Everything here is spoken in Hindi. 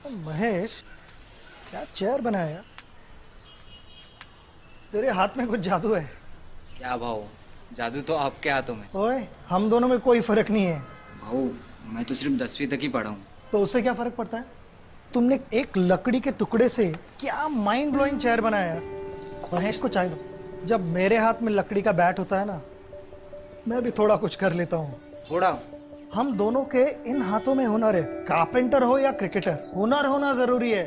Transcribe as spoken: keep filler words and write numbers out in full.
महेश, क्या चेयर बनाया? तेरे हाथ में कुछ जादू है। क्या भाऊ, जादू तो आपके हाथों में। ओए, हम दोनों में कोई फर्क नहीं है। भाऊ, मैं तो सिर्फ दसवीं तक ही पढ़ा हूँ। तो उससे क्या फर्क पड़ता है? तुमने एक लकड़ी के टुकड़े से क्या माइंड ब्लोइंग चेयर बनाया यार। महेश को चाय दो। जब मेरे हाथ में लकड़ी का बैट होता है ना, मैं भी थोड़ा कुछ कर लेता हूँ। थोड़ा? हम दोनों के इन हाथों में हुनर है। कारपेंटर हो या क्रिकेटर, हुनर होना जरूरी है।